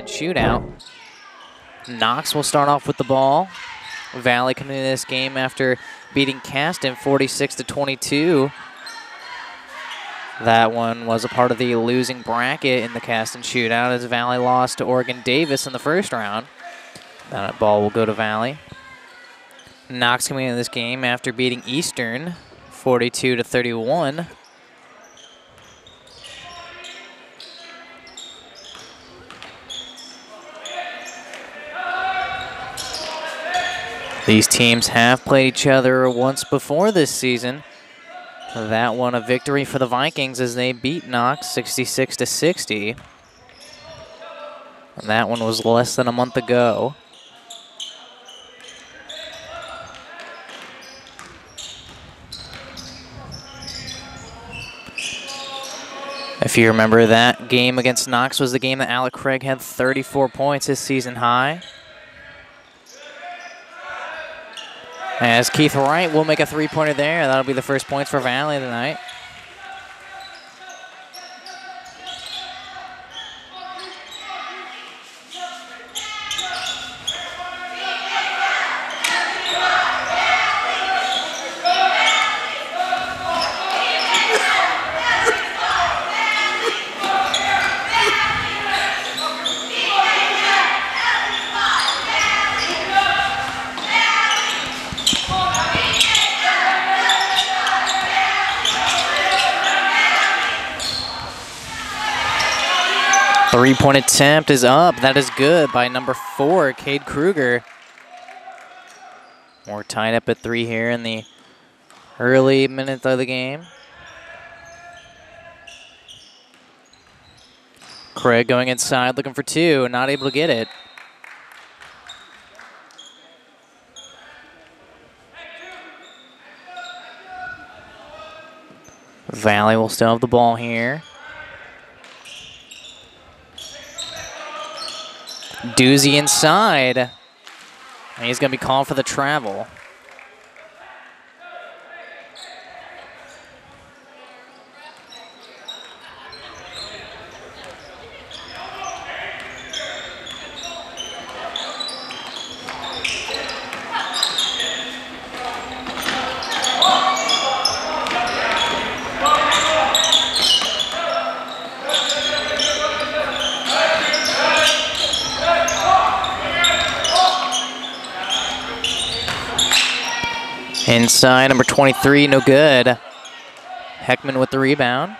Caston shootout. Knox will start off with the ball. Valley coming into this game after beating Caston 46-22. That one was a part of the losing bracket in the Caston shootout as Valley lost to Oregon Davis in the first round. That ball will go to Valley. Knox coming into this game after beating Eastern 42-31. These teams have played each other once before this season. That one a victory for the Vikings as they beat Knox 66-60. And that one was less than a month ago. If you remember, that game against Knox was the game that Alec Craig had 34 points, his season high. As Keith Wright will make a three-pointer there. That'll be the first points for Valley tonight. Three-point attempt is up. That is good by number 4, Cade Kruger. We're tied up at 3 here in the early minutes of the game. Craig going inside, looking for 2, not able to get it. Valley will still have the ball here. Doozy inside. And he's going to be called for the travel. Inside, number 23, no good. Heckman with the rebound.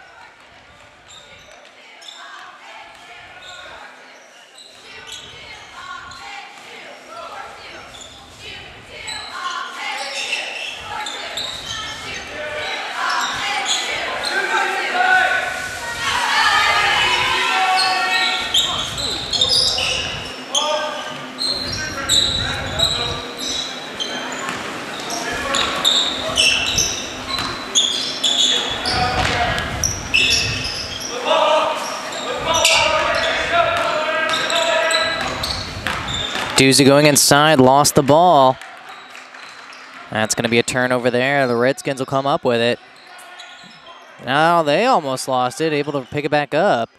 Doozy going inside, lost the ball. That's going to be a turnover there. The Redskins will come up with it. Now they almost lost it, able to pick it back up.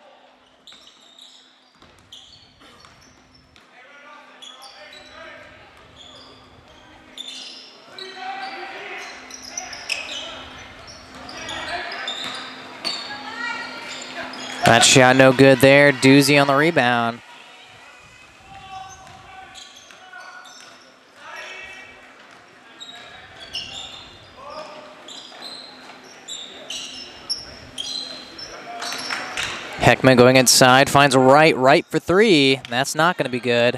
That shot no good there. Doozy on the rebound. Heckman going inside, finds right for 3. That's not going to be good.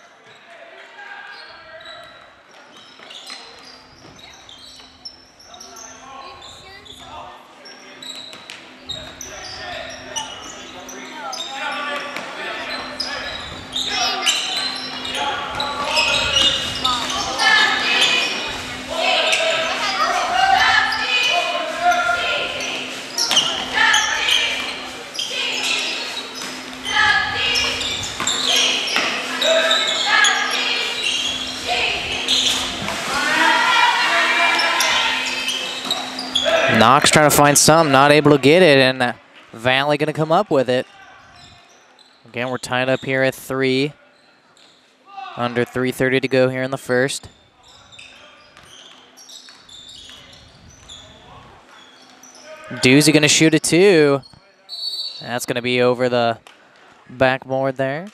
Knox trying to find something, not able to get it, and Valley going to come up with it. Again, we're tied up here at 3. Under 3:30 to go here in the first. Doozy gonna shoot a 2. That's gonna be over the backboard there.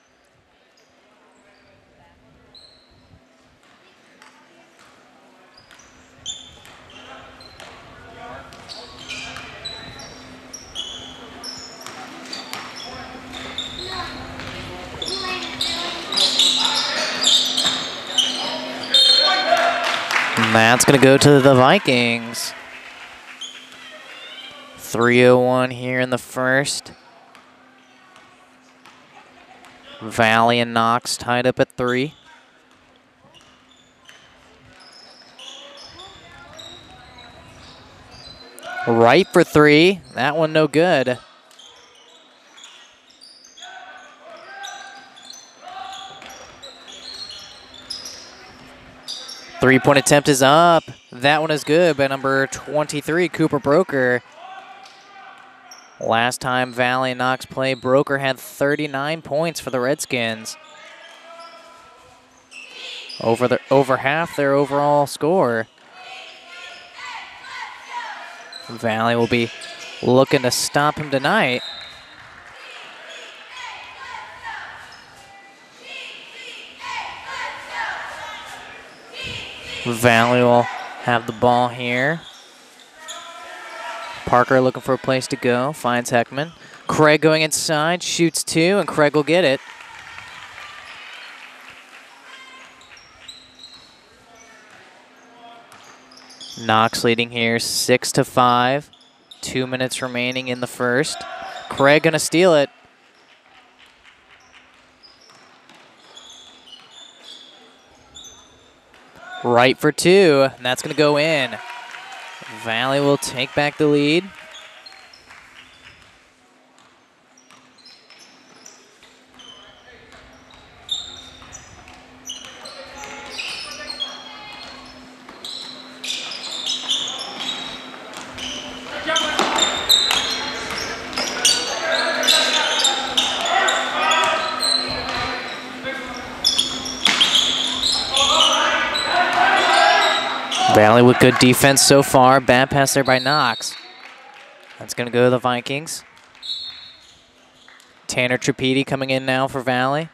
And that's going to go to the Vikings. 3:01 here in the first. Valley and Knox tied up at 3. Right for 3. That one no good. Three-point attempt is up. That one is good by number 23, Cooper Broker. Last time Valley and Knox played, Broker had 39 points for the Redskins. Over half their overall score. Valley will be looking to stop him tonight. Valley will have the ball here. Parker looking for a place to go, finds Heckman. Craig going inside, shoots 2, and Craig will get it. Knox leading here 6-5. 2 minutes remaining in the first. Craig gonna steal it. Right for 2, and that's gonna go in. Valley will take back the lead. Valley with good defense so far. Bad pass there by Knox. That's going to go to the Vikings. Tanner Trapedi coming in now for Valley.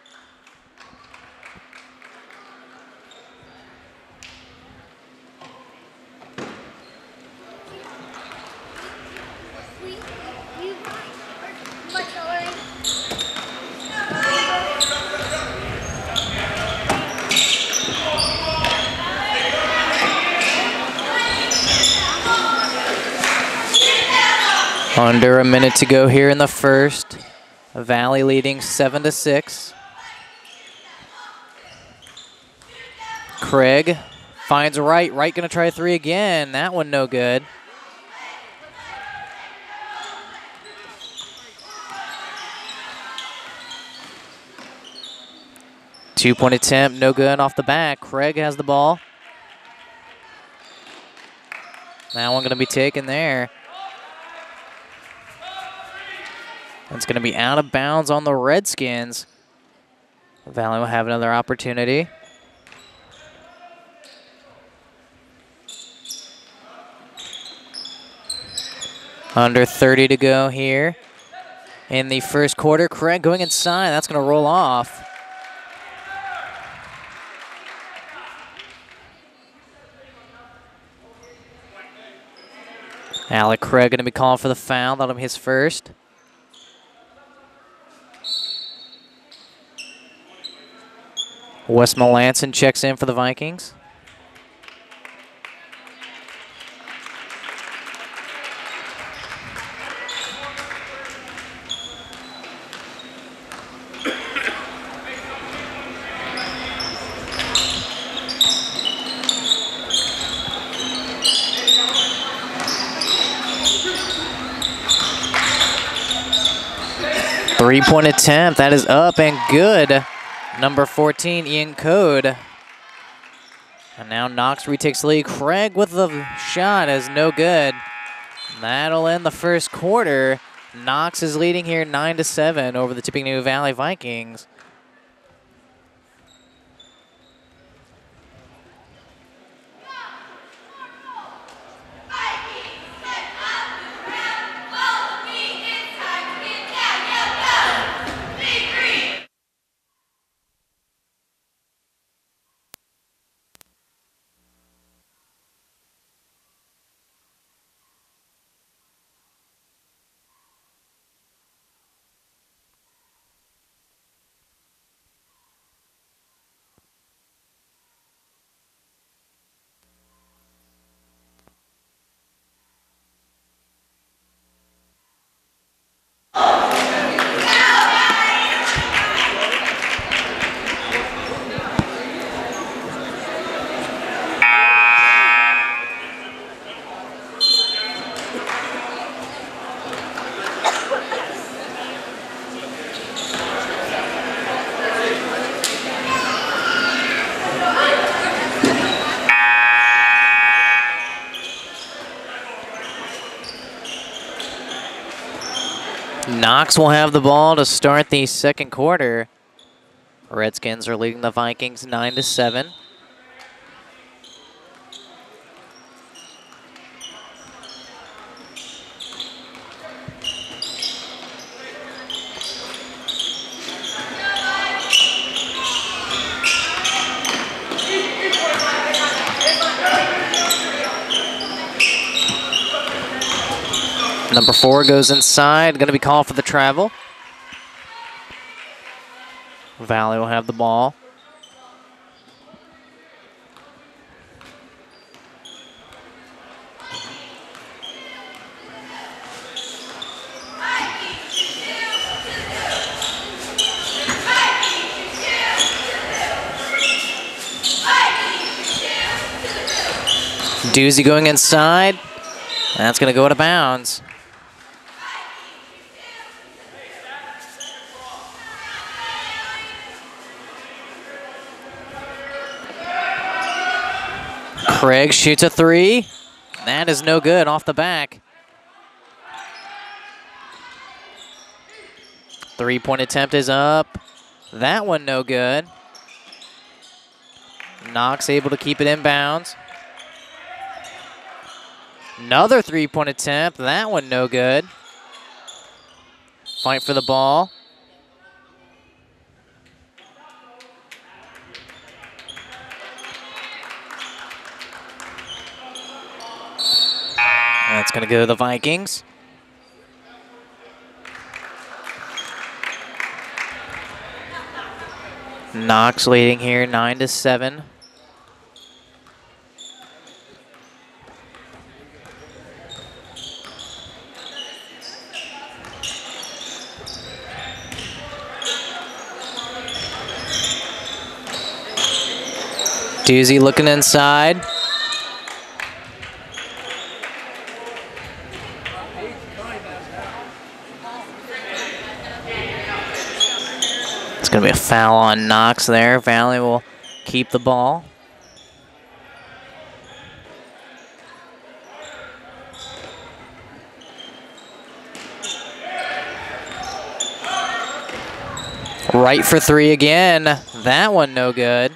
Under a minute to go here in the first. Valley leading 7-6. Craig finds Wright. Wright gonna try 3 again. That one no good. Two-point attempt, no good off the back. Craig has the ball. That one gonna be taken there. It's going to be out of bounds on the Redskins. Valley will have another opportunity. Under 30 to go here in the first quarter. Craig going inside. That's going to roll off. Alec Craig going to be calling for the foul. That'll be his first. Wes Melanson checks in for the Vikings. Three-point attempt, that is up and good. Number 14, Ian Code. And now Knox retakes the lead. Craig with the shot is no good. That'll end the first quarter. Knox is leading here 9-7 over the Tippecanoe Valley Vikings. Knox will have the ball to start the second quarter. Redskins are leading the Vikings 9-7. Number 4 goes inside, going to be called for the travel. Valley will have the ball. Doozy going inside. That's going to go out of bounds. Craig shoots a 3. That is no good off the back. 3-point attempt is up. That one no good. Knox able to keep it in bounds. Another 3-point attempt. That one no good. Fight for the ball. That's going to go to the Vikings. Knox leading here 9-7. Doozy looking inside. It's going to be a foul on Knox there. Valley will keep the ball. Right for 3 again. That one no good.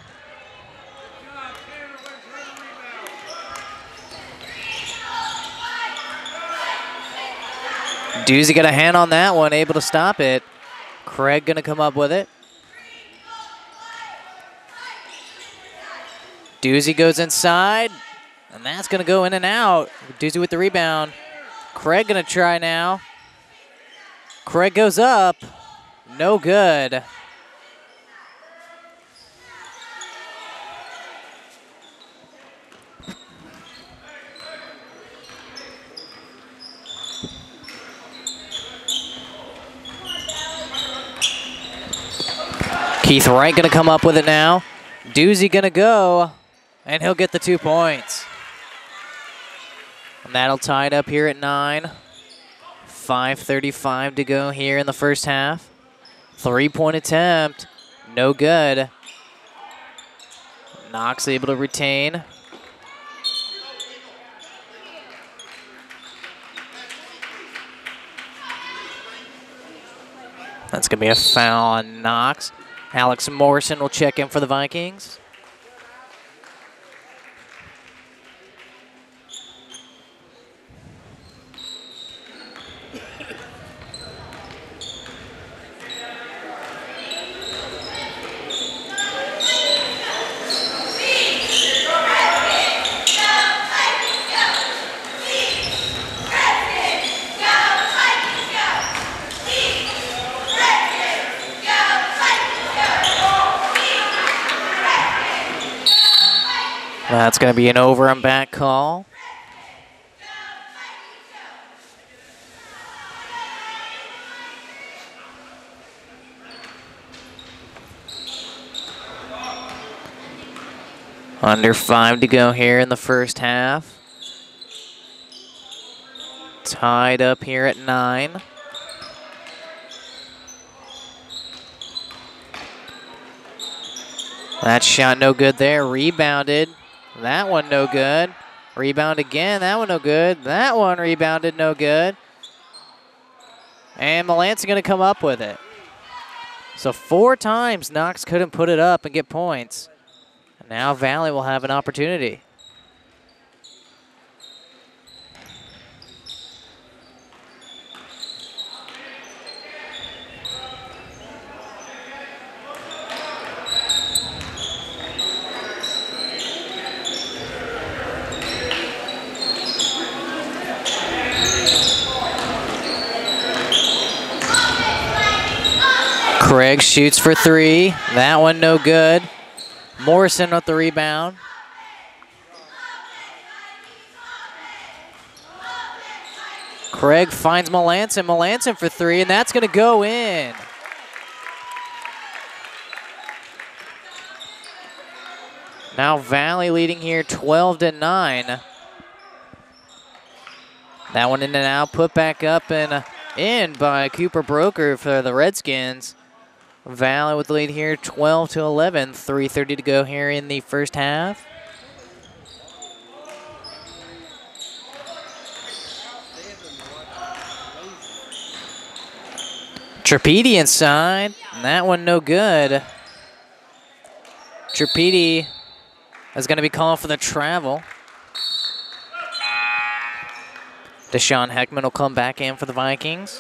Doozy got a hand on that one, able to stop it. Craig going to come up with it. Doozy goes inside, and that's going to go in and out. Doozy with the rebound. Craig going to try now. Craig goes up. No good. Keith Wright going to come up with it now. Doozy going to go, and he'll get the 2 points. And that'll tie it up here at 9. 5:35 to go here in the first half. 3-point attempt, no good. Knox able to retain. That's going to be a foul on Knox. Alex Morrison will check in for the Vikings. That's going to be an over and back call. Under 5 to go here in the first half. Tied up here at 9. That shot no good there. Rebounded. That one no good. Rebound again. That one no good. That one rebounded no good. And Melanson going to come up with it. So 4 times Knox couldn't put it up and get points. And now Valley will have an opportunity. Craig shoots for 3. That one no good. Morrison with the rebound. Craig finds Melanson. Melanson for 3, and that's going to go in. Now Valley leading here 12-9. That one in and out, put back up and in by Cooper Broker for the Redskins. Valley with the lead here, 12-11. 3:30 to go here in the first half. Trapedi inside, and that one no good. Trapedi is going to be calling for the travel. Deshaun Heckman will come back in for the Vikings.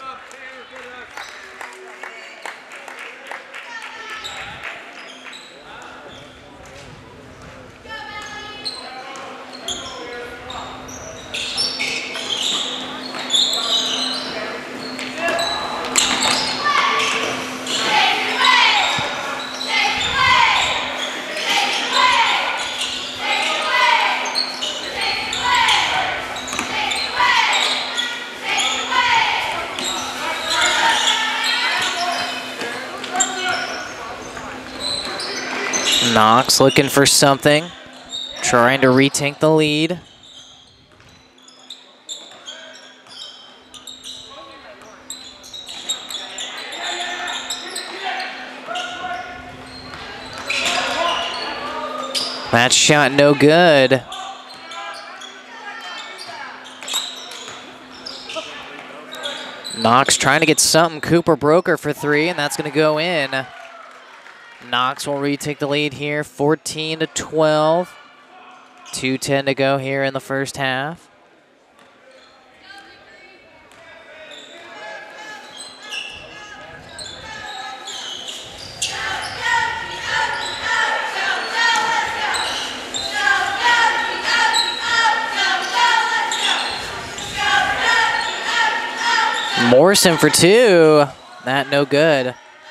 Knox looking for something, trying to retake the lead. That shot no good. Knox trying to get something. Cooper Broker for 3, and that's going to go in. Knox will retake the lead here, 14-12. 2:10 to go here in the first half. Morrison for 2. That no good.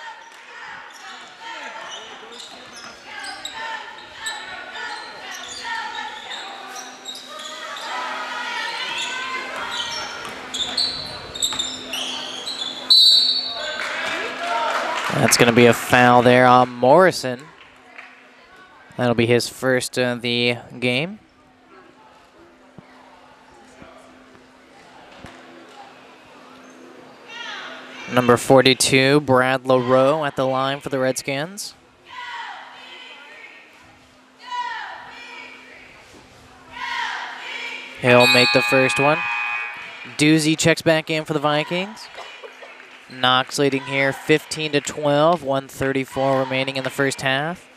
That's going to be a foul there on Morrison. That'll be his first of the game. Number 42, Brad LaRoe at the line for the Redskins. He'll make the first one. Doozy checks back in for the Vikings. Knox leading here 15-12, 1:34 remaining in the first half.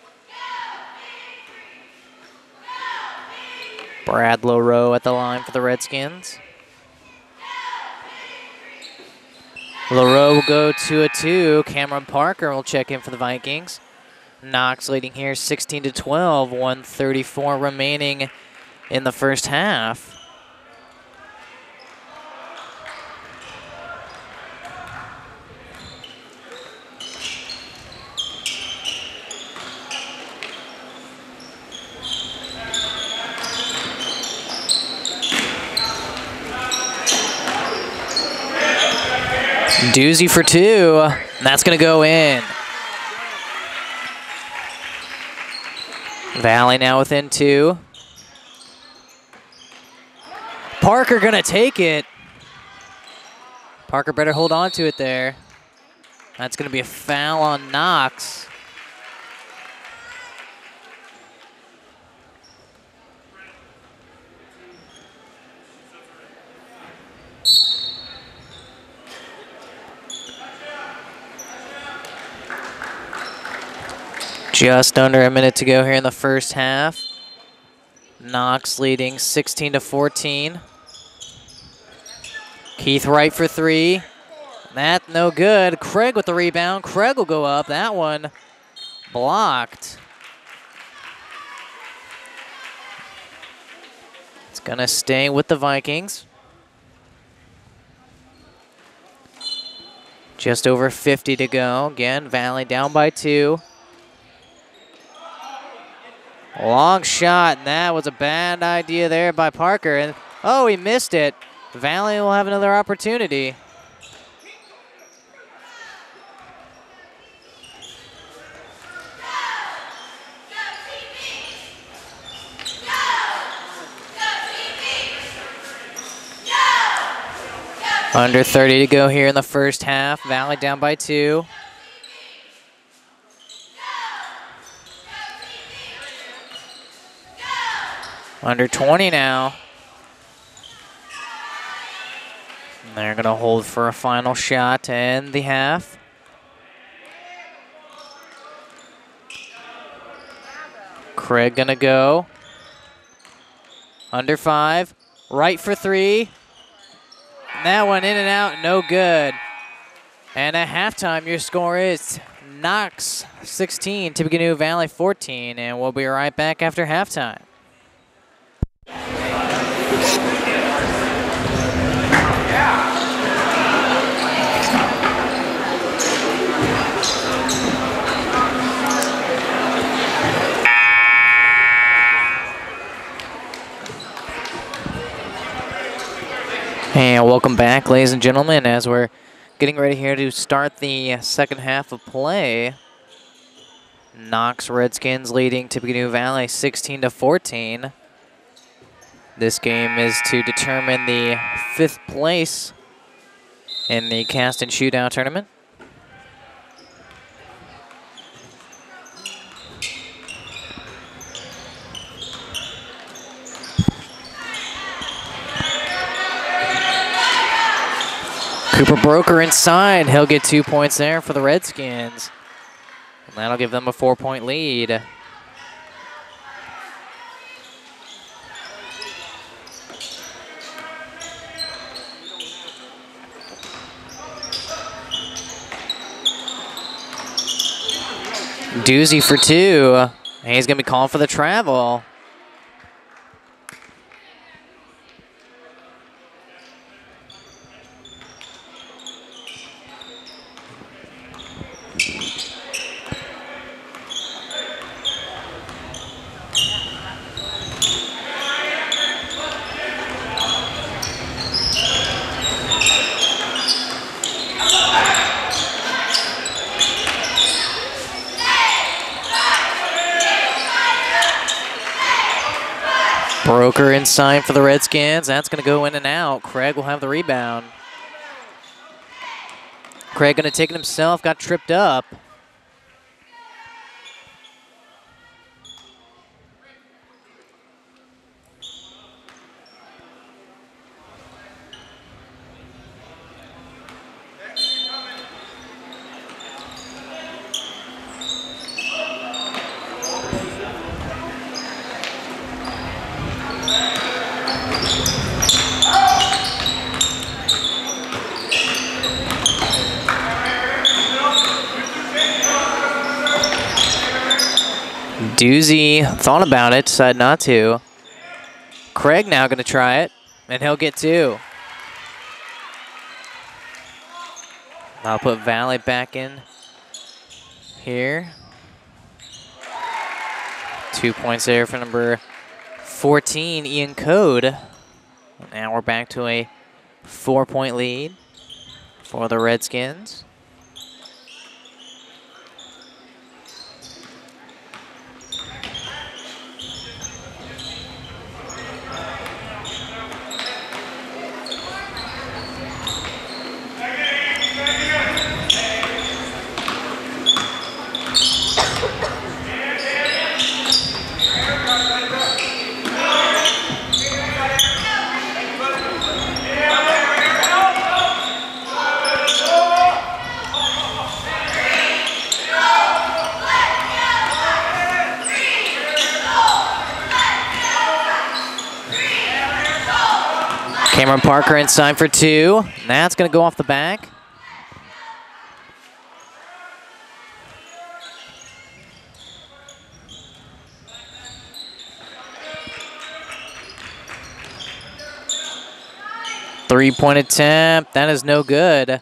Brad LaRoe at the line for the Redskins. LaRoe will go to a 2. Cameron Parker will check in for the Vikings. Knox leading here 16-12, 1:34 remaining in the first half. Doozy for 2, and that's going to go in. Valley now within 2. Parker going to take it. Parker better hold on to it there. That's going to be a foul on Knox. Just under a minute to go here in the first half. Knox leading 16-14. Keith Wright for 3. That no good. Craig with the rebound. Craig will go up. That one blocked. It's going to stay with the Vikings. Just over 50 to go. Again, Valley down by 2. Long shot, and that was a bad idea there by Parker. And oh, he missed it. Valley will have another opportunity. Under 30 to go here in the first half. Valley down by 2. Under 20 now. And they're going to hold for a final shot to end the half. Craig going to go. Under 5. Right for 3. And that one in and out, no good. And at halftime, your score is Knox 16, Tippecanoe Valley 14. And we'll be right back after halftime. And welcome back, ladies and gentlemen, as we're getting ready here to start the second half of play. Knox Redskins leading Tippecanoe Valley 16-14. This game is to determine the 5th place in the cast and shootout tournament. Cooper Broker inside. He'll get 2 points there for the Redskins. And that'll give them a 4-point lead. Doozy for 2. He's going to be calling for the travel. Broker inside for the Redskins. That's going to go in and out. Craig will have the rebound. Craig going to take it himself. Got tripped up. Doozy thought about it, decided not to. Craig now going to try it, and he'll get 2. I'll put Valley back in here. 2 points there for number 14, Ian Code. Now we're back to a 4-point lead for the Redskins. Cameron Parker inside for 2. That's going to go off the back. Three-point attempt. That is no good.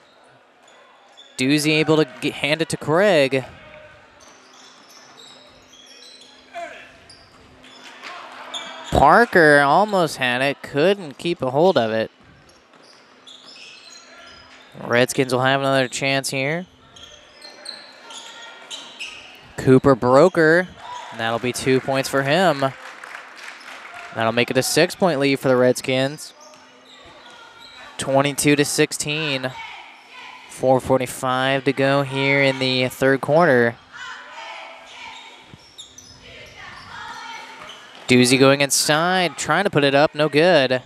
Doozy able to hand it to Craig. Parker almost had it, couldn't keep a hold of it. Redskins will have another chance here. Cooper Broker, and that'll be 2 points for him. That'll make it a 6-point lead for the Redskins. 22-16. 4:45 to go here in the third quarter. Doozy going inside, trying to put it up, no good.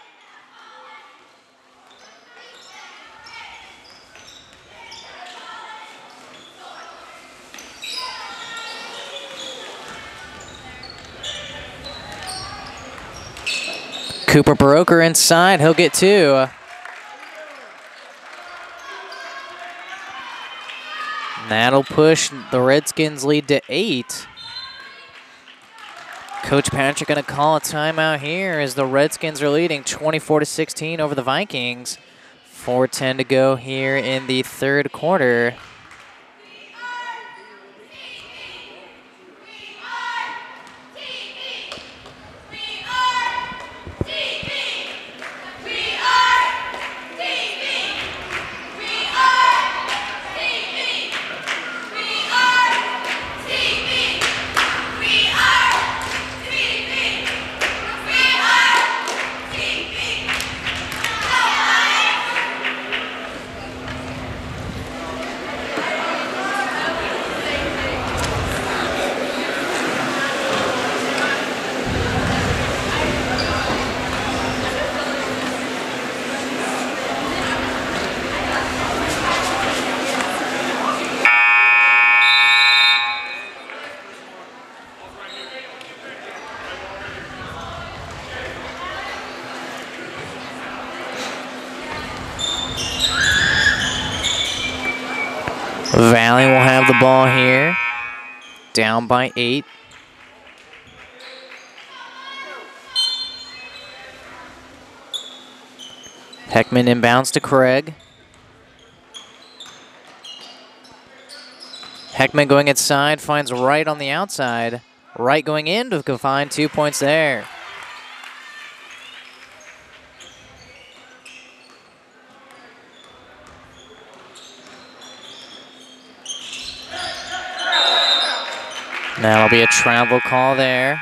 Cooper Broker inside, he'll get 2. That'll push the Redskins lead to 8. Coach Patrick going to call a timeout here as the Redskins are leading 24-16 over the Vikings. 4:10 to go here in the third quarter. Valley will have the ball here, down by 8. Heckman inbounds to Craig. Heckman going inside, finds Wright on the outside. Wright going in to find 2 points there. That'll be a travel call there.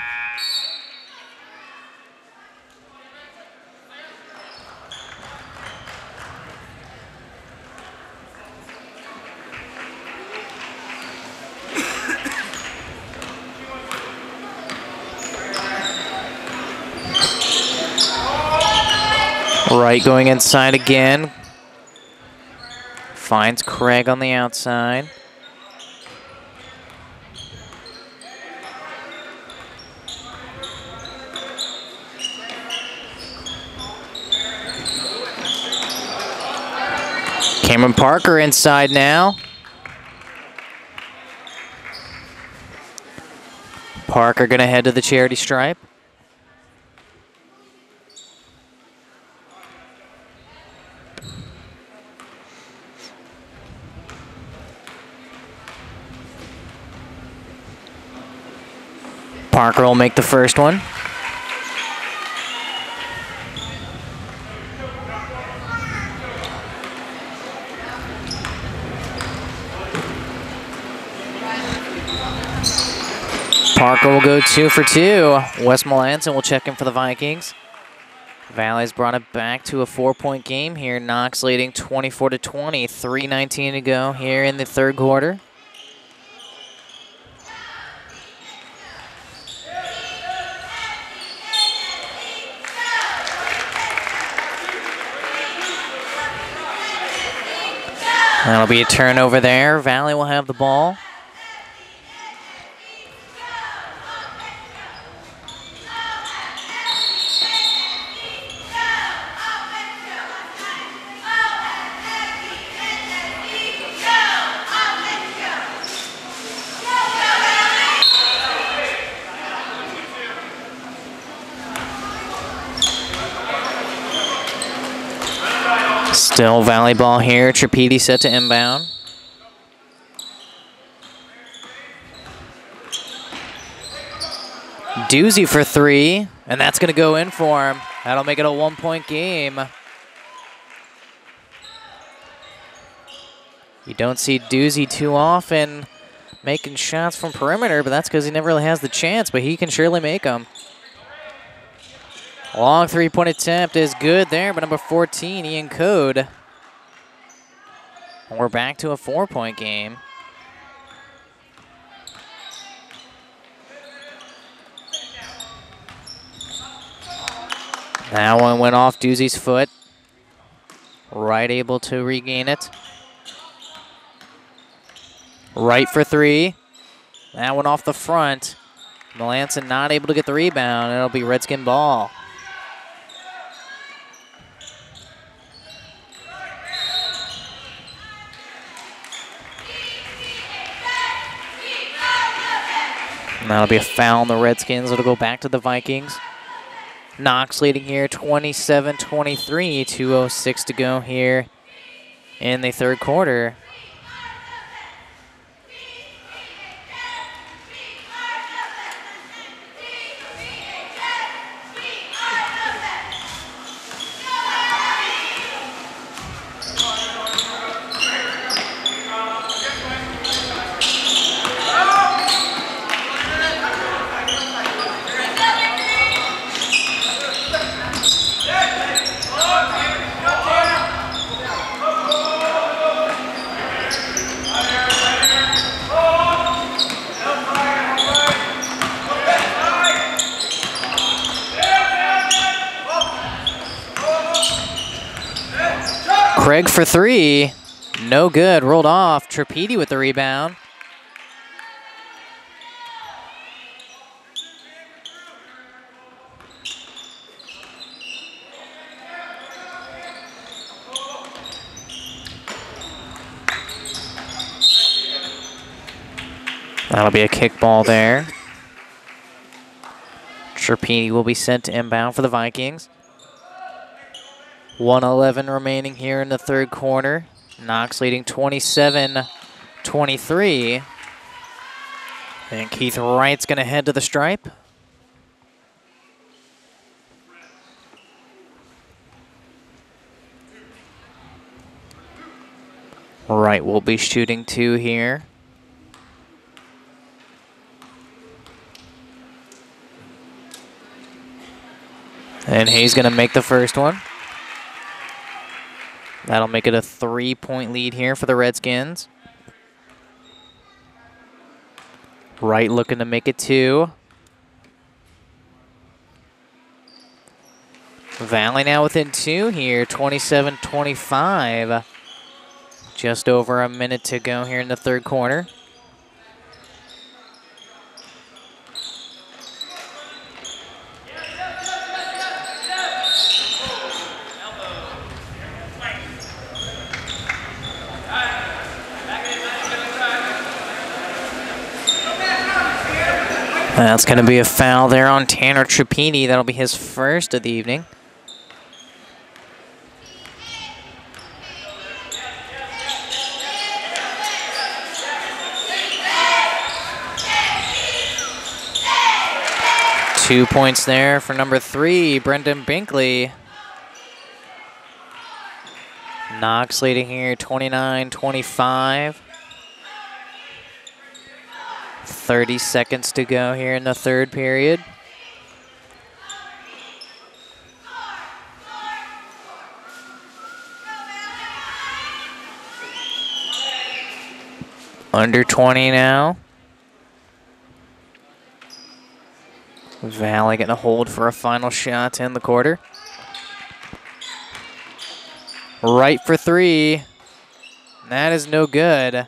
Wright going inside again. Finds Craig on the outside. Cameron Parker inside now. Parker going to head to the charity stripe. Parker will make the first one. Parker will go 2 for 2. Wes Melanson will check in for the Vikings. Valley's brought it back to a 4-point game here. Knox leading 24-20. 3:19 to go here in the third quarter. That'll be a turnover there. Valley will have the ball. Still Valley ball here. Tripedi set to inbound. Doozy for 3, and that's going to go in for him. That'll make it a 1-point game. You don't see Doozy too often making shots from perimeter, but that's because he never really has the chance, but he can surely make them. Long 3-point attempt is good there, but number 14, Ian Code. And we're back to a 4-point game. That one went off Doozy's foot. Wright able to regain it. Wright for 3. That one off the front. Melanson not able to get the rebound. It'll be Redskin ball. And that'll be a foul on the Redskins. It'll go back to the Vikings. Knox leading here 27-23. 2:06 to go here in the third quarter. Craig for 3. No good. Rolled off. Tripedi with the rebound. That'll be a kickball there. Tripedi will be sent to inbound for the Vikings. 1:11 remaining here in the third quarter. Knox leading 27-23. And Keith Wright's going to head to the stripe. Wright will be shooting 2 here. And he's going to make the first one. That'll make it a 3-point lead here for the Redskins. Wright looking to make it 2. Valley now within 2 here, 27-25. Just over a minute to go here in the third quarter. That's going to be a foul there on Tanner Trapini. That'll be his first of the evening. Two points there for number 3, Brendan Binkley. Knox leading here 29-25. 30 seconds to go here in the third period. Under 20 now. Valley getting a hold for a final shot to end the quarter. Right for 3. That is no good.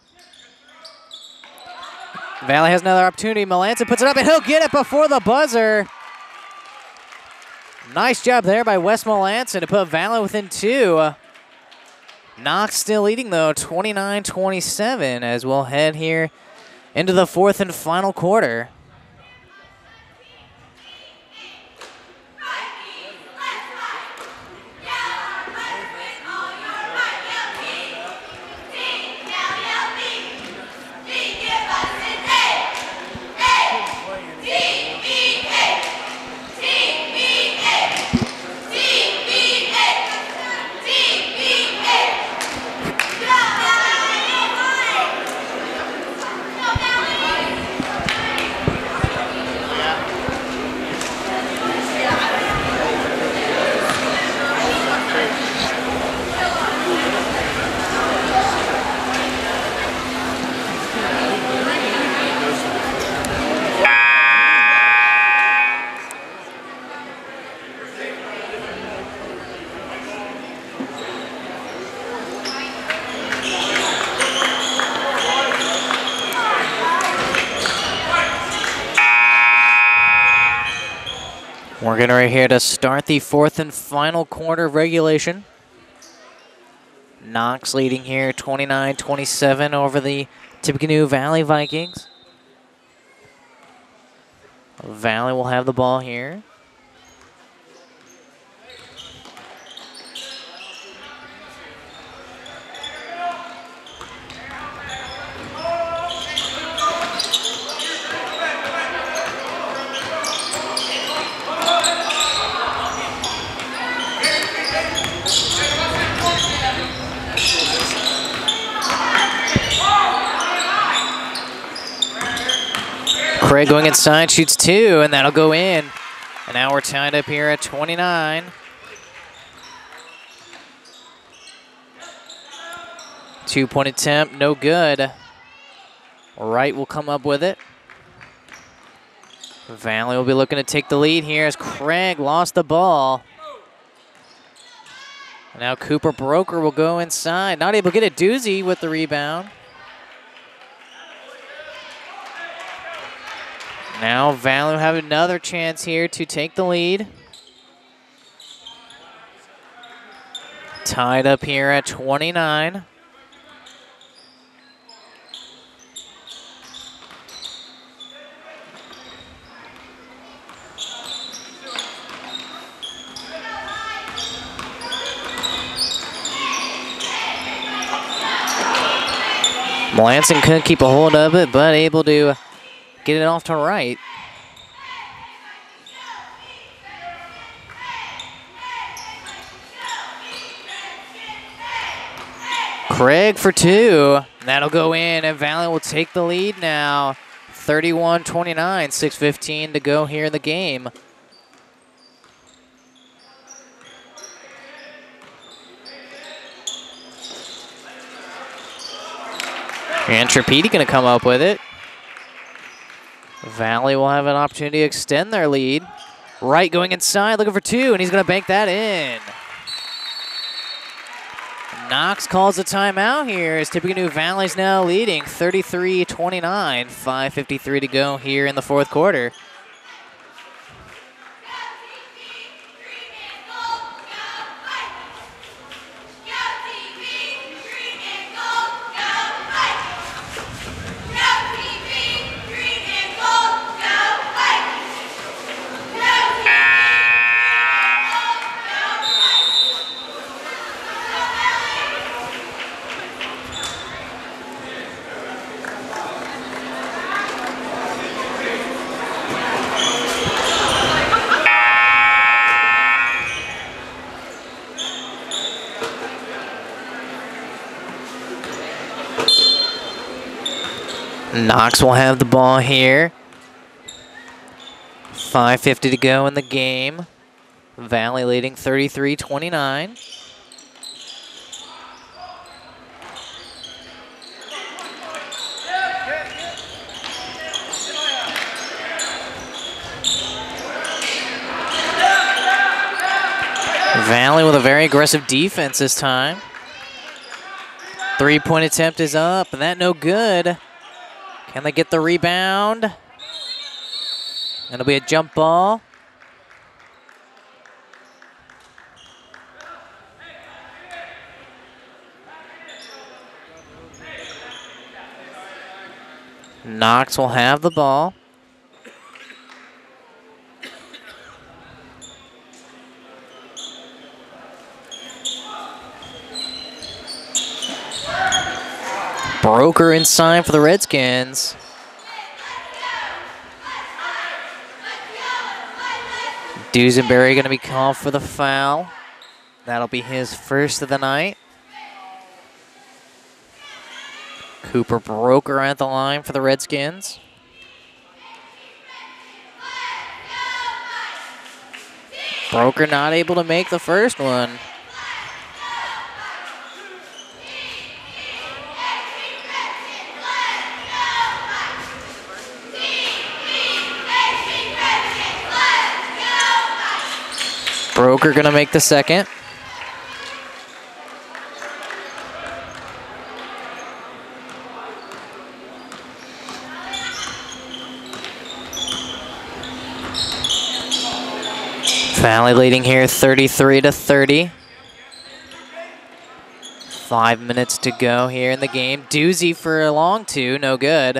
Valley has another opportunity. Melanson puts it up, and he'll get it before the buzzer. Nice job there by Wes Melanson to put Valley within 2. Knox still leading, though, 29-27, as we'll head here into the fourth and final quarter. We're getting right here to start the fourth and final quarter of regulation. Knox leading here 29-27 over the Tippecanoe Valley Vikings. Valley will have the ball here. Craig going inside, shoots 2, and that'll go in. And now we're tied up here at 29. Two-point attempt, no good. Wright will come up with it. Valley will be looking to take the lead here as Craig lost the ball. And now Cooper Broker will go inside. Not able to get it. Doozy with the rebound. Now Valley will have another chance here to take the lead. Tied up here at 29. Melanson couldn't keep a hold of it, but able to get it off to Wright. Craig for 2. That'll go in, and Valley will take the lead now. 31-29, 6:15 to go here in the game. And Trapiti going to come up with it. Valley will have an opportunity to extend their lead. Wright going inside, looking for 2, and he's going to bank that in. Knox calls a timeout here as Tippecanoe Valley's now leading 33-29, 5:53 to go here in the fourth quarter. Knox will have the ball here. 5:50 to go in the game. Valley leading 33-29. Valley with a very aggressive defense this time. 3-point attempt is up, and that no good. Can they get the rebound? It'll be a jump ball. Knox will have the ball. Broker inside for the Redskins. Dusenberry going to be called for the foul. That'll be his first of the night. Cooper Broker at the line for the Redskins. Broker not able to make the first one. Broker gonna make the second. Valley leading here 33-30. 5 minutes to go here in the game. Doozy for a long two, no good.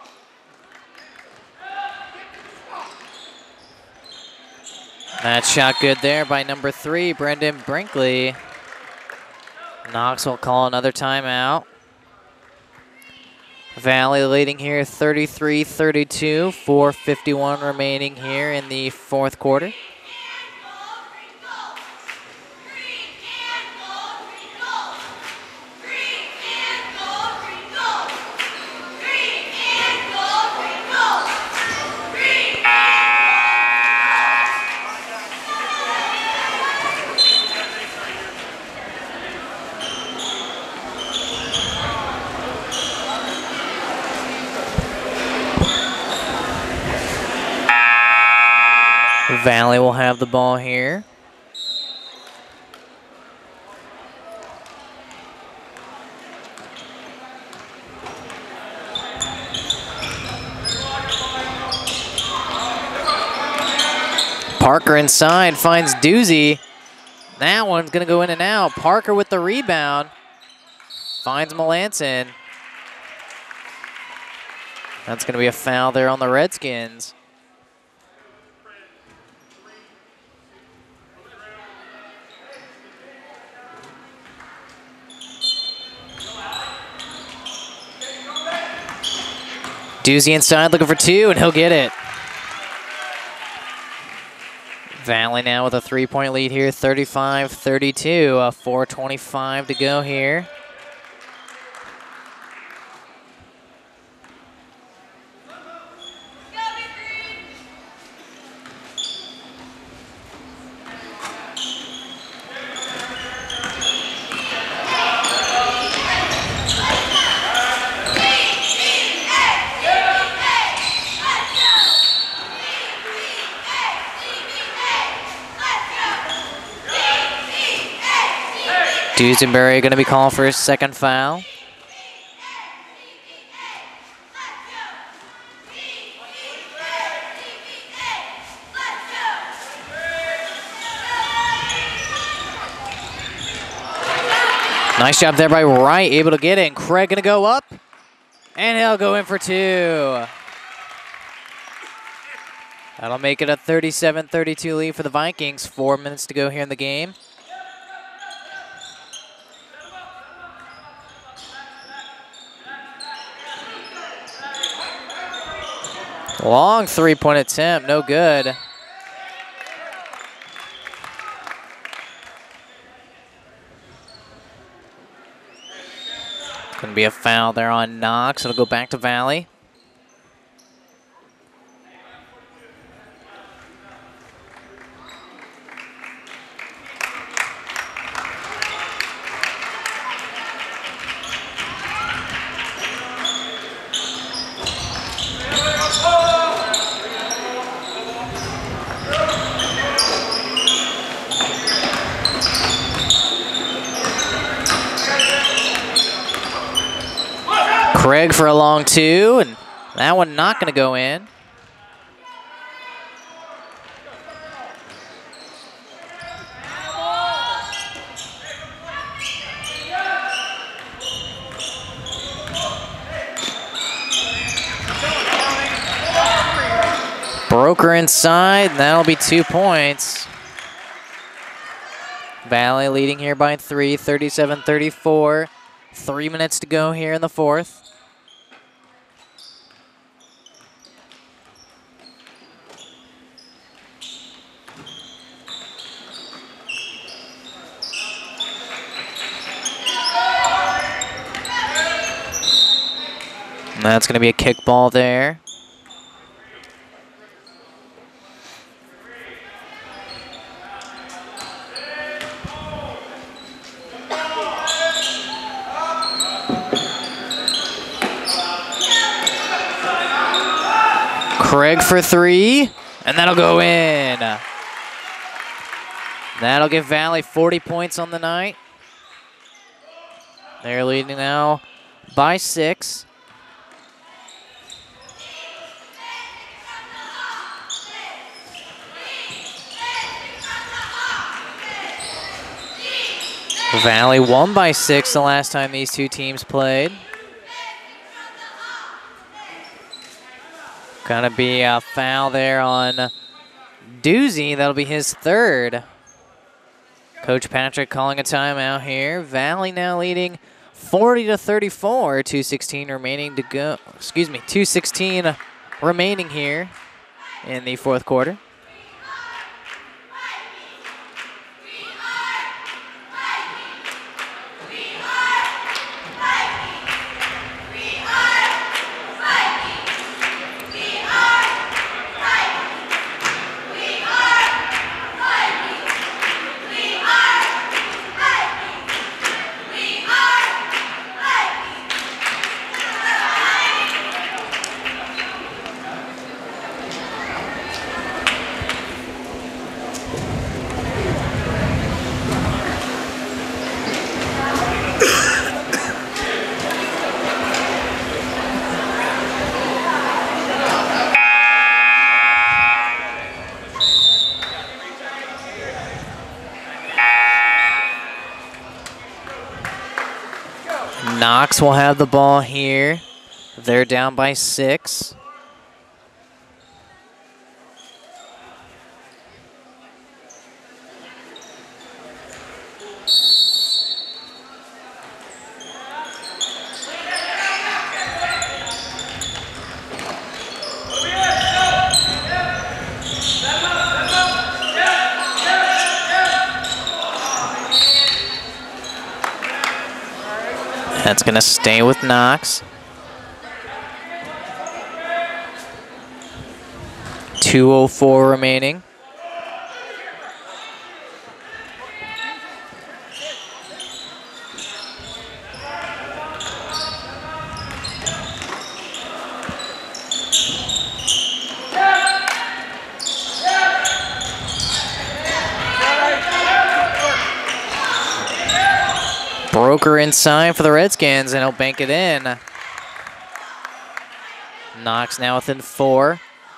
That shot good there by number 3, Brendan Brinkley. Knox will call another timeout. Valley leading here 33-32, 4:51 remaining here in the fourth quarter. Valley will have the ball here. Parker inside finds Doozy. That one's going to go in and out. Parker with the rebound. Finds Melanson. That's going to be a foul there on the Redskins. Doozy inside looking for two, and he'll get it. Valley now with a 3-point lead here, 35-32, 4:25 to go here. Dusenberry going to be called for his second foul. Nice job there by Wright, able to get it. And Craig going to go up, and he'll go in for two. That'll make it a 37-32 lead for the Vikings. 4 minutes to go here in the game. Long 3-point attempt, no good. Gonna be a foul there on Knox. It'll go back to Valley. Craig for a long two, and that one not going to go in. Broker inside, and that'll be 2 points. Valley leading here by 3, 37-34. 3 minutes to go here in the fourth. And that's going to be a kickball there. Craig for 3, and that'll go in. That'll give Valley 40 points on the night. They're leading now by 6. Valley won by 6 the last time these two teams played. Gonna be a foul there on Doozy. That'll be his 3rd. Coach Patrick calling a timeout here. Valley now leading 40-34. 2:16 remaining to go. Excuse me, 2:16 remaining here in the fourth quarter. Knox will have the ball here. They're down by 6. That's going to stay with Knox. 2:04 remaining. Broker inside for the Redskins, and he'll bank it in. Knox now within 4.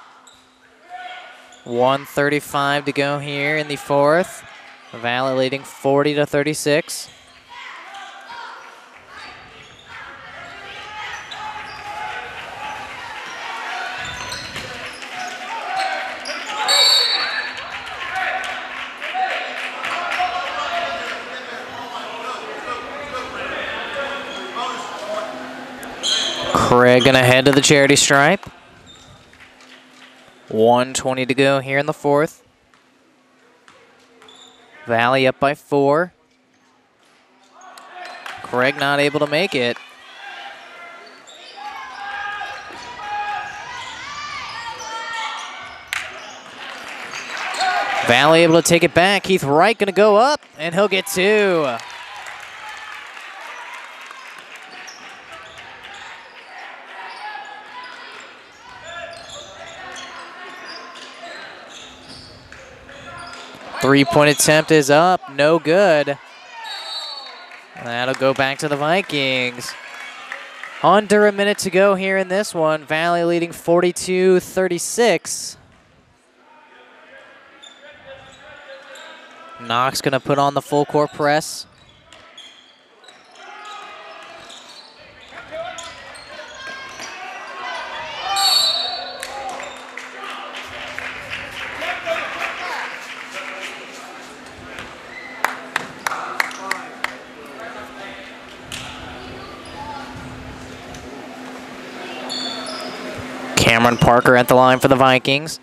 1:35 to go here in the fourth. Valley leading 40-36. Craig gonna head to the charity stripe. 1:20 to go here in the fourth. Valley up by 4. Craig not able to make it. Valley able to take it back. Keith Wright gonna go up, and he'll get 2. Three-point attempt is up, no good. That'll go back to the Vikings. Under a minute to go here in this one. Valley leading 42-36. Knox going to put on the full court press. Cameron Parker at the line for the Vikings.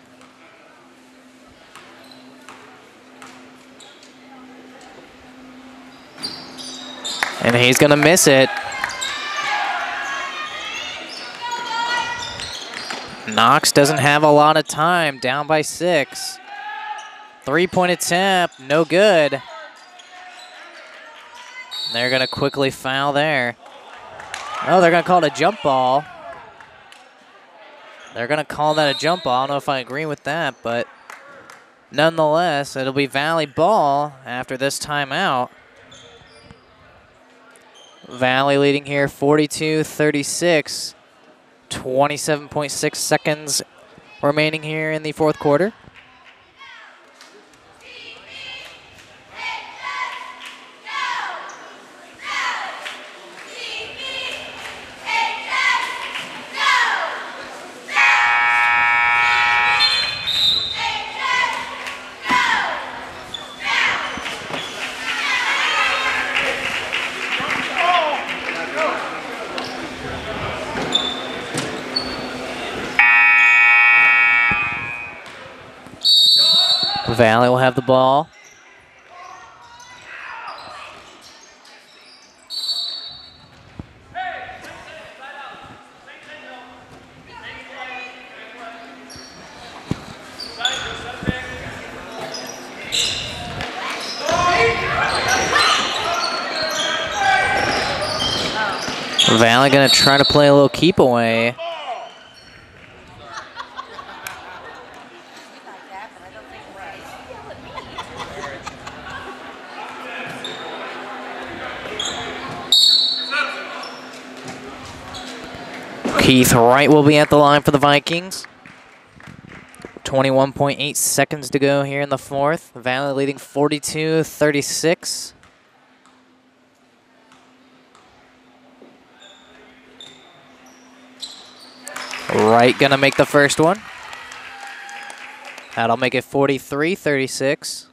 And he's going to miss it. Knox doesn't have a lot of time, down by 6. Three-point attempt, no good. They're going to quickly foul there. Oh, they're going to call it a jump ball. They're going to call that a jump ball. I don't know if I agree with that, but nonetheless, it'll be Valley ball after this timeout. Valley leading here 42-36. 27.6 seconds remaining here in the fourth quarter. Valley will have the ball. Valley going to try to play a little keep away. Keith Wright will be at the line for the Vikings. 21.8 seconds to go here in the fourth. Valley leading 42-36. Wright gonna make the first one. That'll make it 43-36.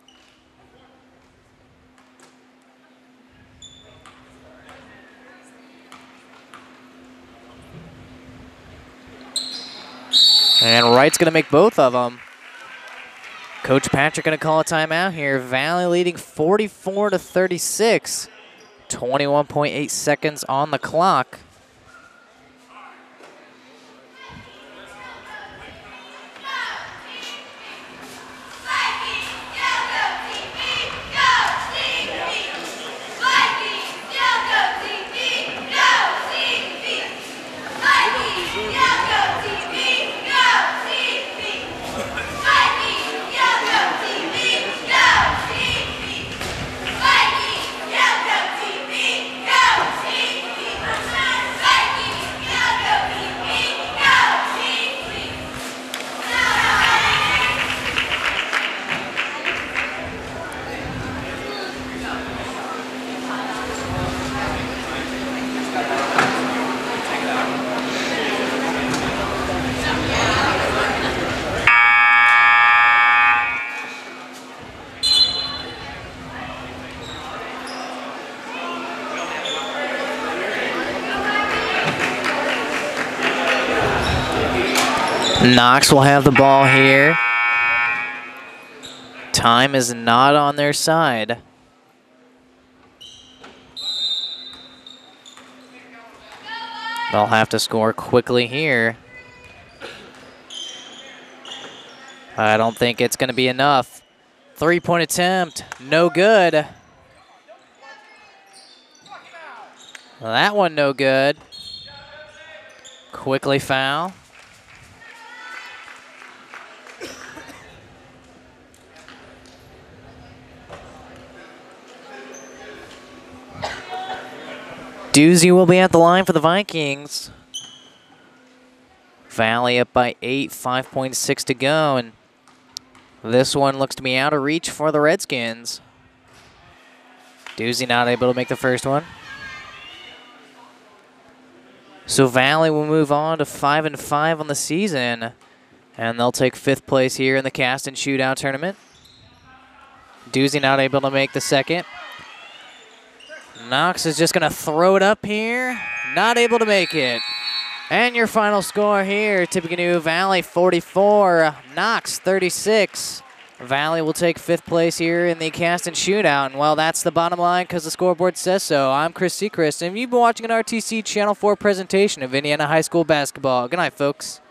And Wright's going to make both of them. Coach Patrick going to call a timeout here. Valley leading 44-36. 21.8 seconds on the clock. Knox will have the ball here. Time is not on their side. They'll have to score quickly here. I don't think it's going to be enough. Three-point attempt, no good. That one no good. Quickly foul. Doozy will be at the line for the Vikings. Valley up by 8, 5.6 to go, and this one looks to be out of reach for the Redskins. Doozy not able to make the first one. So Valley will move on to 5-5 on the season, and they'll take 5th place here in the cast and shootout tournament. Doozy not able to make the second. Knox is just going to throw it up here. Not able to make it. And your final score here, Tippecanoe Valley 44, Knox 36. Valley will take 5th place here in the cast and shootout. And, well, that's the bottom line because the scoreboard says so. I'm Chris Seacrest, and you've been watching an RTC Channel 4 presentation of Indiana High School basketball. Good night, folks.